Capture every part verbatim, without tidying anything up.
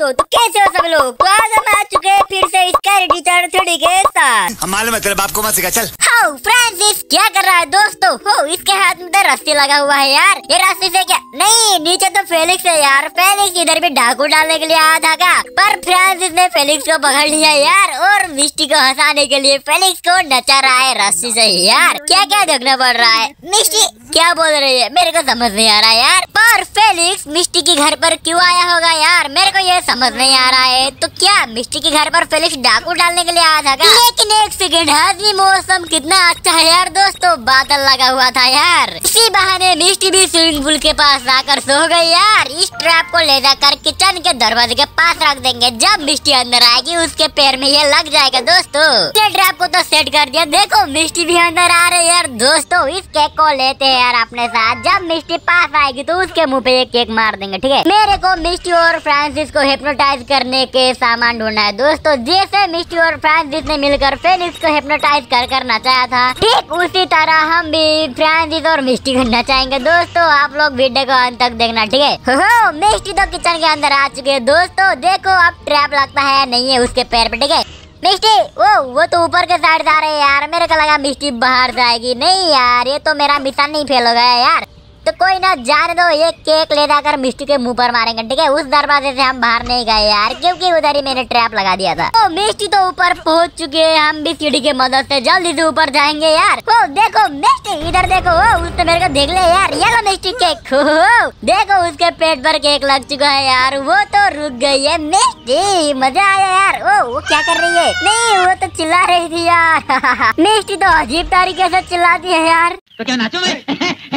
दोस्तों, तो कैसे हो सब लोग। तो आज हम आ चुके हैं फिर से स्काई टीचर थ्री के साथ। हम मालूम है तेरे बाप को मत सिखा, चल। हाउ फ्रांसिस क्या कर रहा है दोस्तों। हो इसके हाथ में तो रस्सी लगा हुआ है यार। ये रस्सी से क्या नहीं, नीचे तो फेलिक्स है यार। फेलिक्स इधर भी डाकू डालने के लिए आया था का, पर फ्रांसिस ने फेलिक्स को पकड़ लिया यार और मिस्टी को हंसाने के लिए फेलिक्स को नचा रहा है रस्सी से यार। क्या क्या देखना पड़ रहा है। मिस्टी क्या बोल रही है मेरे को समझ नहीं आ रहा यार। पर फेलिक्स मिस्टी के घर पर क्यों आया होगा यार, मेरे को ये समझ नहीं आ रहा है। तो क्या मिस्टी के घर पर फेलिक्स डाकू डालने के लिए आया था क्या। लेकिन एक सेकंड, आज भी मौसम कितना अच्छा है यार दोस्तों, बादल लगा हुआ था यार। इसी बहाने मिस्टी भी स्विमिंग पूल के पास आकर सो गई यार। इस ट्रैप को ले जाकर किचन के दरवाजे के पास रख देंगे। जब मिस्टी अंदर आएगी उसके पैर में ये लग जाएगा दोस्तों। ये ट्रैप को तो सेट कर दिया। देखो मिस्टी भी अंदर आ रही है यार दोस्तों। इस केक को लेते हैं यार अपने साथ। जब मिस्टी पास आएगी तो उसके मुंह पे ये केक मार देंगे, ठीक है। मेरे को मिस्टी और फ्रांसिस को हिप्नोटाइज करने के सामान ढूंढना है दोस्तों। जैसे मिस्टी और फ्रांसिस ने मिलकर फेलिक्स को हिप्नोटाइज कर कर नचाया था, ठीक उसी तरह हम भी फ्रांसिस और मिस्टी को नचाएंगे दोस्तों। आप लोग वीडियो को अंत तक देखना, ठीक है। हो मिस्टी तो किचन के अंदर आ चुके हैं दोस्तों। देखो अब ट्रैप लगता है नहीं है उसके पैर पे, ठीक है। मिस्टी वो वो तो ऊपर के साइड जा रहे हैं यार। मेरे को लगा मिस्टी बाहर जाएगी। नहीं यार, ये तो मेरा मिशन नहीं फेल हो गया यार। तो कोई ना, जाने दो। ये केक ले जाकर मिस्टी के मुंह पर मारेंगे, ठीक है। उस दरवाजे से हम बाहर नहीं गए यार, क्योंकि उधर ही मैंने ट्रैप लगा दिया था। तो मिस्टी तो ऊपर पहुंच चुके हैं। हम भी सीढ़ी की मदद से जल्दी से ऊपर जाएंगे यार। ओ देखो मिस्टी इधर देखो। ओ उसने मेरे को देख लिया यार। ये लो मिस्टी केक। ओ देखो उसके पेट पर केक लग चुका है यार। वो तो रुक गई है मिस्टी। मजा आया यार। ओ वो क्या कर रही है। नहीं वो तो चिल्ला रही थी यार। मिस्टी तो अजीब तरीके से चिल्लाती है यार। तो क्या नाचो मैं?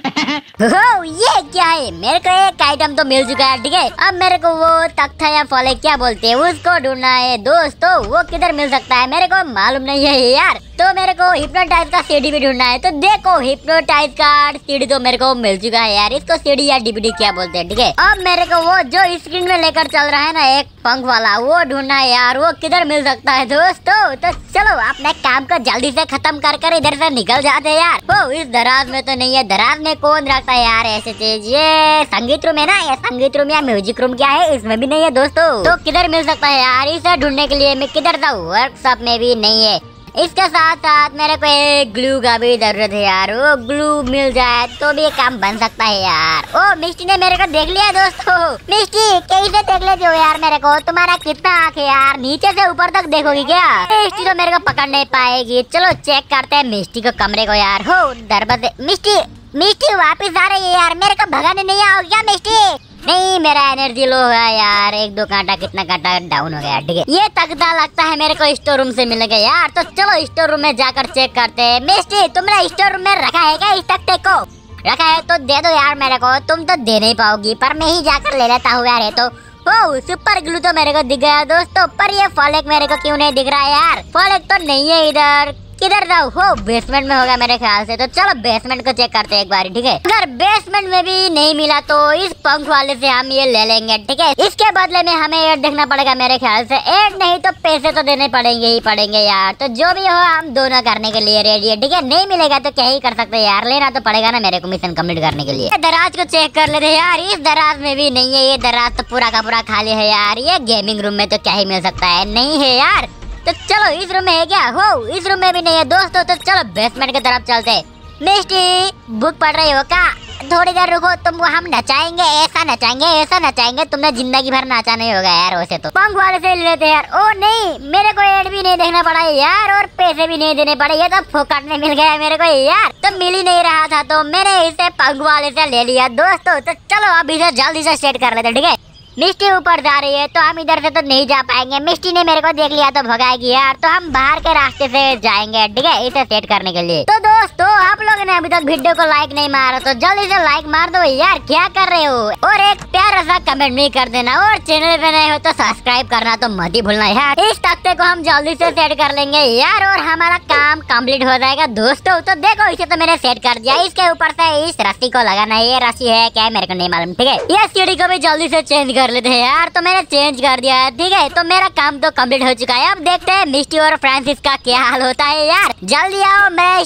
हो ये क्या है। मेरे को एक आइटम तो मिल चुका है, ठीक है। अब मेरे को वो तख्ता या फले क्या बोलते हैं उसको ढूंढना है दोस्तों। वो किधर मिल सकता है मेरे को मालूम नहीं है यार। तो मेरे को हिप्नोटाइज का सीडी भी ढूंढना है। तो देखो हिप्नोटाइज का सीडी तो मेरे को मिल चुका है यार। इसको सीडी या डीवीडी क्या बोलते हैं, ठीक है। अब मेरे को वो जो स्क्रीन में लेकर चल रहा है ना एक पंख वाला, वो ढूंढना है यार। वो किधर मिल सकता है दोस्तों। तो चलो अपने काम को जल्दी से खत्म कर कर इधर से निकल जाते हैं यार। वो इस दराज में तो नहीं है। दराज में कौन रखता है यार ऐसे चीज। ये संगीत रूम है ना, ये संगीत रूम या म्यूजिक रूम क्या है, इसमें भी नहीं है दोस्तों। तो किधर मिल सकता है यार। इसे ढूंढने के लिए मैं किधर जाऊँ। वर्कशॉप में भी नहीं है। इसके साथ साथ मेरे को एक ग्लू का भी जरूरत है यार। वो ग्लू मिल जाए तो भी काम बन सकता है यार। ओ मिस्टी ने मेरे को देख लिया दोस्तों। मिस्टी कैसे देख लेते हो यार मेरे को। तुम्हारा कितना आँख है यार, नीचे से ऊपर तक देखोगी क्या। मिस्टी तो मेरे को पकड़ नहीं पाएगी। चलो चेक करते हैं मिस्टी को कमरे को यार। हो दरवाजे। मिस्टी मिस्टी वापिस आ रही है यार। मेरे को भगाने नहीं आओगे क्या मिस्टी। नहीं मेरा एनर्जी लो है यार। एक दो कांटा कितना कांटा डाउन हो गया, ठीक है। ये तख्ता लगता है मेरे को स्टोर रूम से मिलेगा यार। तो चलो स्टोर रूम में जाकर चेक करते हैं। मिस्टी तुमने स्टोर रूम में रखा है क्या इस तख्ते को। रखा है तो दे दो यार मेरे को। तुम तो दे नहीं पाओगी, पर मैं ही जाकर ले लेता हूँ यार। ये तो ओ सुपर ग्लू तो मेरे को दिख गया दोस्तों। पर ये फॉलेक मेरे को क्यों नहीं दिख रहा है यार। फॉलेक तो नहीं है इधर। किधर जाओ। हो बेसमेंट में होगा मेरे ख्याल से। तो चलो बेसमेंट को चेक करते हैं एक बार, ठीक है। अगर बेसमेंट में भी नहीं मिला तो इस पंख वाले से हम ये ले लेंगे, ठीक है। इसके बदले में हमें एड देखना पड़ेगा मेरे ख्याल से। एड नहीं तो पैसे तो देने पड़ेंगे ही पड़ेंगे यार। तो जो भी हो हम दोनों करने के लिए रेडी है, ठीक है। नहीं मिलेगा तो क्या ही कर सकते हैं यार। लेना तो पड़ेगा ना मेरे को मिशन कम्प्लीट करने के लिए। दराज को चेक कर लेते यार। इस दराज में भी नहीं है। ये दराज तो पूरा का पूरा खाली है यार। ये गेमिंग रूम में तो क्या ही मिल सकता है, नहीं है यार। तो चलो इस रूम में है क्या। हो इस रूम में भी नहीं है दोस्तों। तो चलो बेसमेंट की तरफ चलते। मिस्टी बुक पढ़ रही हो क्या। थोड़ी देर रुको, तुमको हम नचाएंगे, ऐसा नचाएंगे ऐसा नचाएंगे। तुमने जिंदगी भर नाचा नहीं होगा यार वैसे तो। पंख वाले से ले लेते यार। ओ नहीं मेरे को एड भी नहीं देखना पड़ा यार और पैसे भी नहीं देने पड़े। ये तो फोकट में मिल गया मेरे को यार। तो मिल ही नहीं रहा था तो मैंने इसे पंख वाले से ले लिया दोस्तों। तो चलो अब इसे जल्दी से सेट कर लेते, ठीक है। मिस्टी ऊपर जा रही है तो हम इधर से तो नहीं जा पाएंगे। मिस्टी ने मेरे को देख लिया तो भगाएगी यार। तो हम बाहर के रास्ते से जाएंगे, ठीक है, इसे सेट करने के लिए। तो दोस्तों आप लोगों ने अभी तक वीडियो को लाइक नहीं मारा तो जल्दी से लाइक मार दो यार। क्या कर रहे हो। और एक प्यारा सा कमेंट भी कर देना। और चैनल पे नए हो तो सब्सक्राइब करना तो मत ही भूलना यार। इस तख्ते को हम जल्दी से सेट कर लेंगे यार और हमारा काम कम्प्लीट हो जाएगा दोस्तों। तो देखो इसे तो मैंने सेट कर दिया। इसके ऊपर से इस रस्सी को लगाना है। ये रस्सी है क्या है मेरे को नहीं मालूम, ठीक है। ये सीढ़ी को भी जल्दी से चेंज कर लेते हैं यार। तो मैंने चेंज कर दिया है, ठीक है। तो मेरा काम तो कम्प्लीट हो चुका है। अब देखते हैं मिस्टी और फ्रांसिस का क्या हाल होता है यार। जल्दी आओ मिस्टी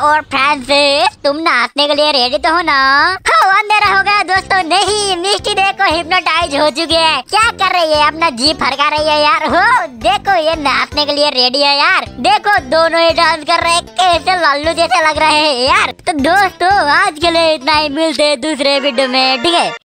और फ्रांसिस, तुम नाचने के लिए रेडी तो हो ना? हाँ, अंधेरा हो गया दोस्तों। नहीं, मिस्टी देखो हिप्नोटाइज हो चुकी है। क्या कर रही है? अपना जी फरका रही है यार। हो देखो, ये नाचने के लिए रेडी है यार। देखो दोनों ही डांस कर रहे हैं, कैसे लल्लू जैसे लग रहे हैं यार। तो दोस्तों आज के लिए इतना ही, मिलते हैं दूसरे वीडियो में, ठीक है।